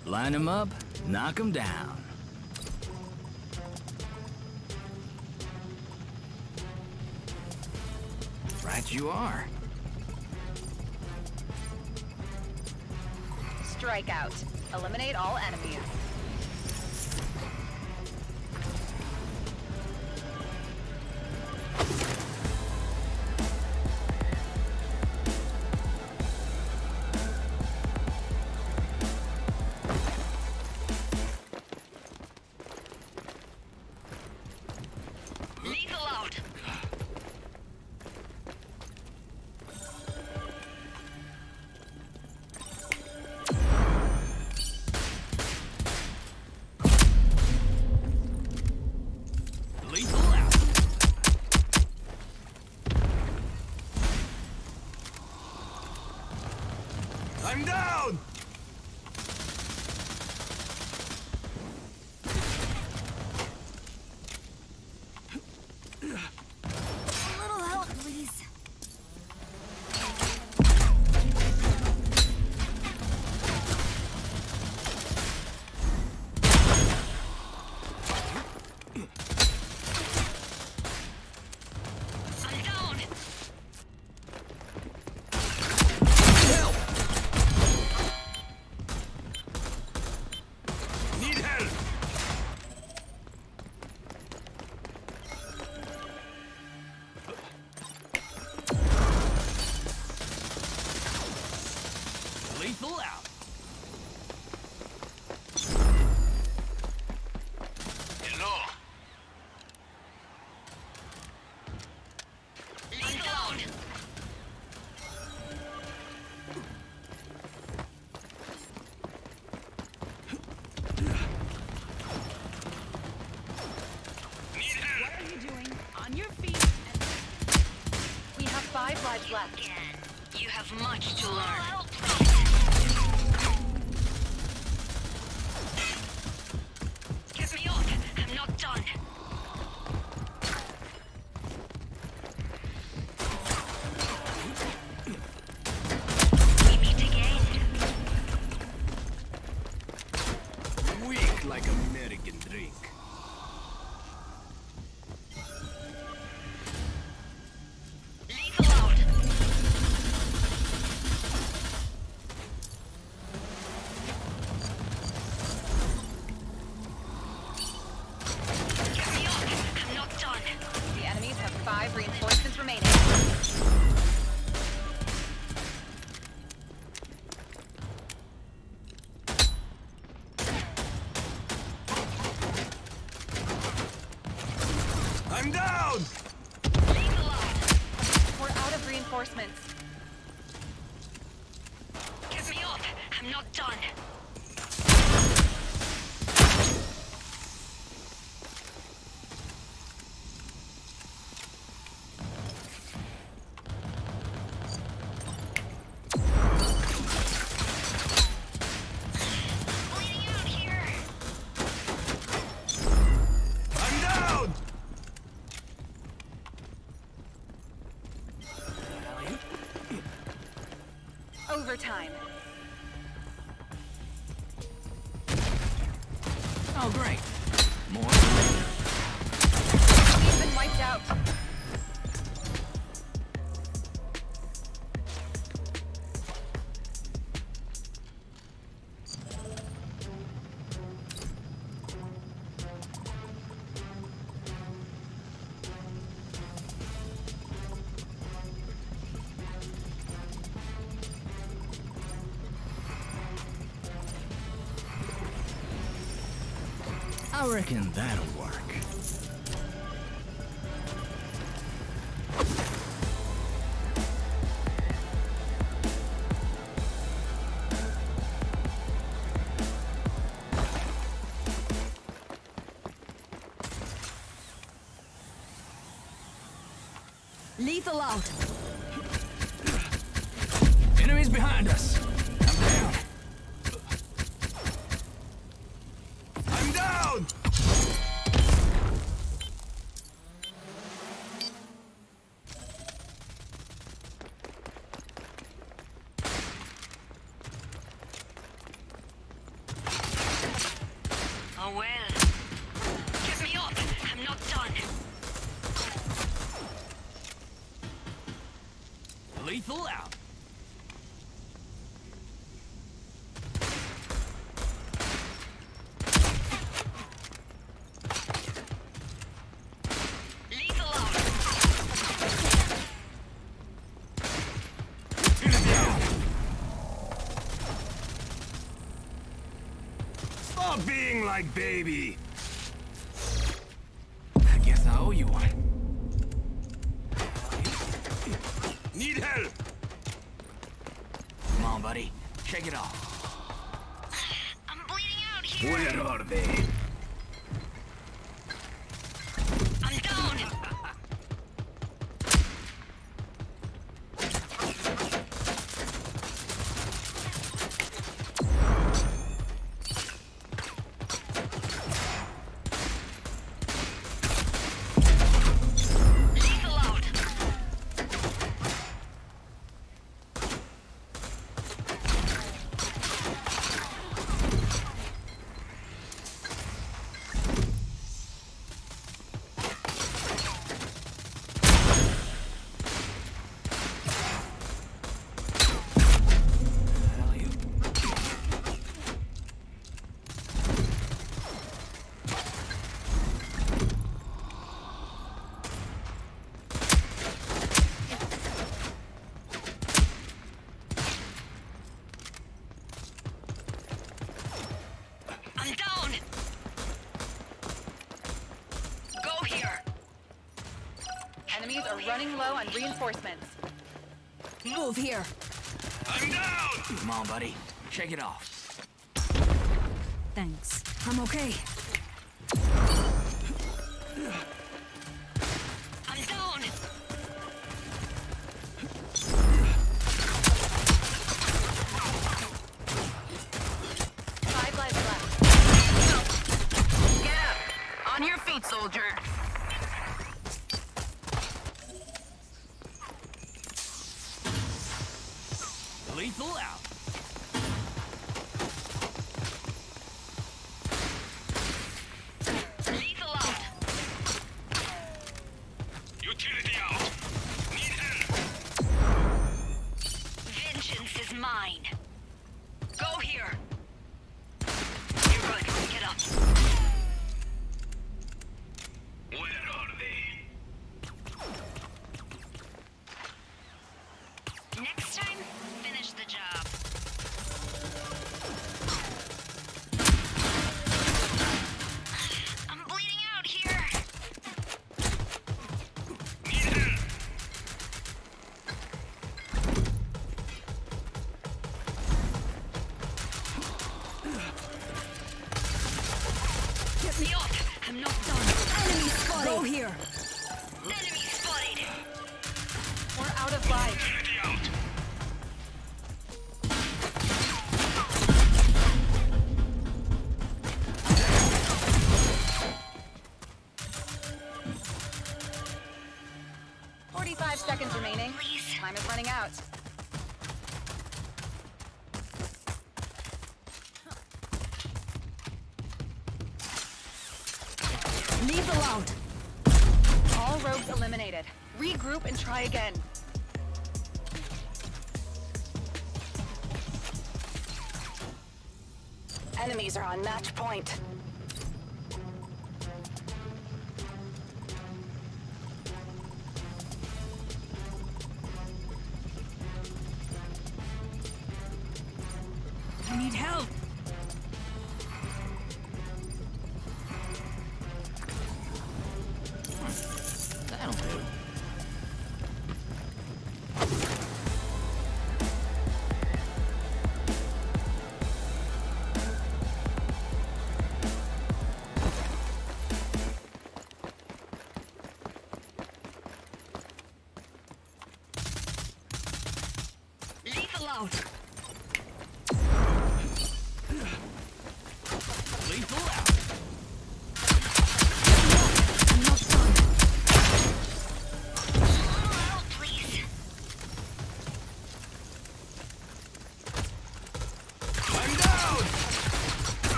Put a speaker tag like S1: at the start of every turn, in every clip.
S1: Line 'em up, knock 'em down. Right you are.
S2: Strikeout. Eliminate all enemies.
S3: Lethal out.
S1: Lethal out. I'm down!
S4: A little help, please.
S3: I'm down.
S1: Help! Need help! Lethal out.
S5: Hello.
S3: Lethal out.
S5: Need help.
S2: What are you doing? On your feet. We have 5 lives left.
S3: Again. You have much to learn. Get me off. I'm not done. We meet again.
S1: Weak like American drink.
S3: Lethal out. Get me off. I'm not done.
S2: The enemies have 5 reinforcements remaining.
S1: I'm down!
S3: Lethal out.
S2: We're out of reinforcements.
S3: Get me off. I'm not done. Bleeding out here.
S1: I'm down!
S2: Overtime.
S1: Oh, great. More.
S2: We've been wiped out.
S1: I reckon that'll work.
S4: Lethal out.
S1: Enemies behind us. I'm down. I'm down! Lethal out.
S3: Lethal out.
S1: Stop being like baby. I guess I owe you one.
S5: Need help.
S1: Come on, buddy. Shake it off.
S3: I'm bleeding out here.
S1: Where are they?
S3: I'm down. Lethal out.
S1: Hell, you.
S3: I'm down. Go here.
S2: Enemies are running low on reinforcements.
S4: Move here.
S5: I'm down.
S1: Come on, buddy. Shake it off.
S4: Thanks. I'm okay.
S3: I'm down.
S2: 5 lives left.
S3: Get up. On your feet, soldier.
S1: Lethal out.
S3: Lethal out.
S5: Utility out. Need help.
S3: Vengeance is mine. Go here. You're good. Get up.
S5: Where are they?
S3: Next time, finish the job. I'm bleeding out here.
S5: Need help.
S3: Get me off. I'm not done.
S4: Enemy spotted. Go here.
S3: Enemy spotted.
S2: We're out of lives.
S5: Utility out.
S2: 45 seconds remaining.
S3: Please.
S2: Time is running out.
S4: Lethal out.
S2: All rogues eliminated. Regroup and try again.
S3: Enemies are on match point.
S4: I need help.
S1: That'll do.
S3: Lethal out.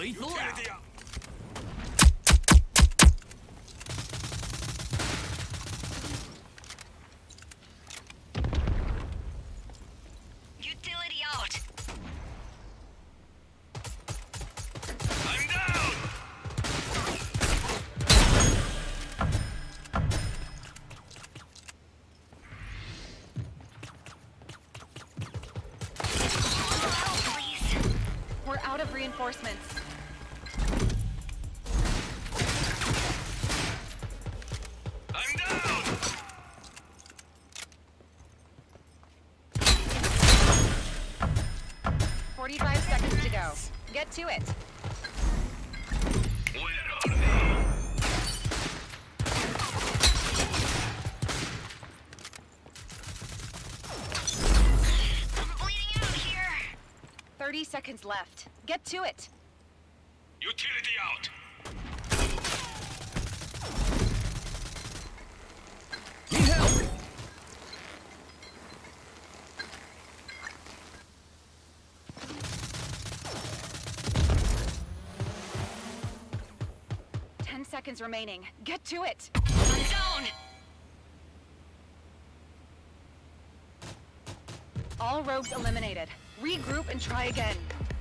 S1: Lethal out.
S5: Utility out.
S3: Utility out.
S5: I'm down.
S2: 'Out of reinforcements.
S5: I'm down.
S2: 45 seconds to go. Get to it.
S5: Where are they?
S3: I'm bleeding out here.
S2: 30 seconds left. Get to it.
S5: Utility out.
S1: Need help.
S2: Seconds remaining. Get to it.
S3: I'm down.
S2: All rogues eliminated. Regroup and try again.